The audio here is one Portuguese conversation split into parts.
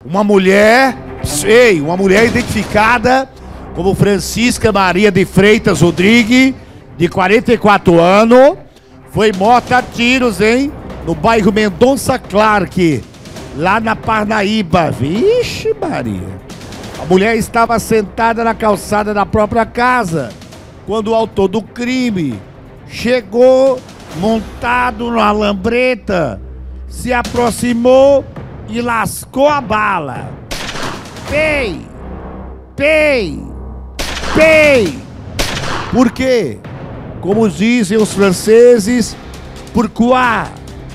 uma mulher identificada como Francisca Maria de Freitas Rodrigues, de 44 anos, foi morta a tiros, no bairro Mendonça Clark, lá na Parnaíba. Vixe Maria! A mulher estava sentada na calçada da própria casa, quando o autor do crime chegou montado numa lambreta, se aproximou e lascou a bala. Pei! Pei! Pei! Por quê? Como dizem os franceses, pourquoi?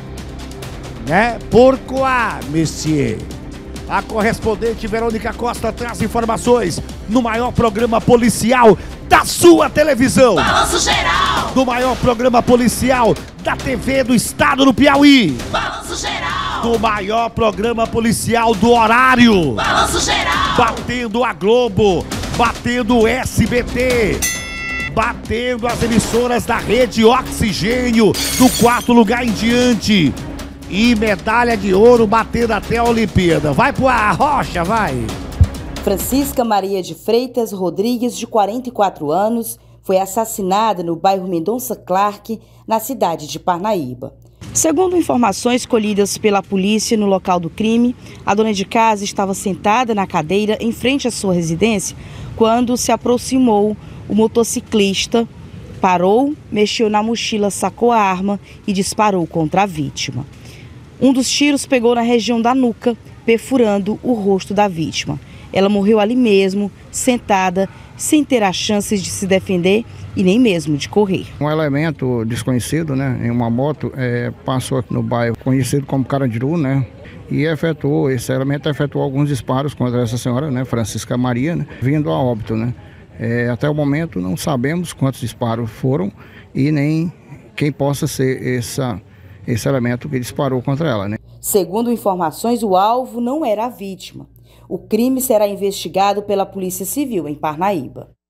Né? Pourquoi, monsieur? A correspondente Verônica Costa traz informações no maior programa policial da sua televisão. Balanço Geral! Do maior programa policial da TV do estado do Piauí. Balanço Geral! Do maior programa policial do horário. Balanço Geral! Batendo a Globo, batendo o SBT, batendo as emissoras da rede Oxigênio, do 4º lugar em diante. E medalha de ouro batendo até a Olimpíada. Vai pro ar, Rocha, vai! Francisca Maria de Freitas Rodrigues, de 44 anos, foi assassinada no bairro Mendonça Clark, na cidade de Parnaíba. Segundo informações colhidas pela polícia no local do crime, a dona de casa estava sentada na cadeira em frente à sua residência quando se aproximou o motociclista, parou, mexeu na mochila, sacou a arma e disparou contra a vítima. Um dos tiros pegou na região da nuca, perfurando o rosto da vítima. Ela morreu ali mesmo, sentada, sem ter as chances de se defender e nem mesmo de correr. Um elemento desconhecido, em uma moto, passou aqui no bairro, conhecido como Carandiru, e esse elemento efetuou alguns disparos contra essa senhora, Francisca Maria, vindo a óbito, Até o momento não sabemos quantos disparos foram e nem quem possa ser esse elemento que disparou contra ela, Segundo informações, o alvo não era a vítima. O crime será investigado pela Polícia Civil em Parnaíba.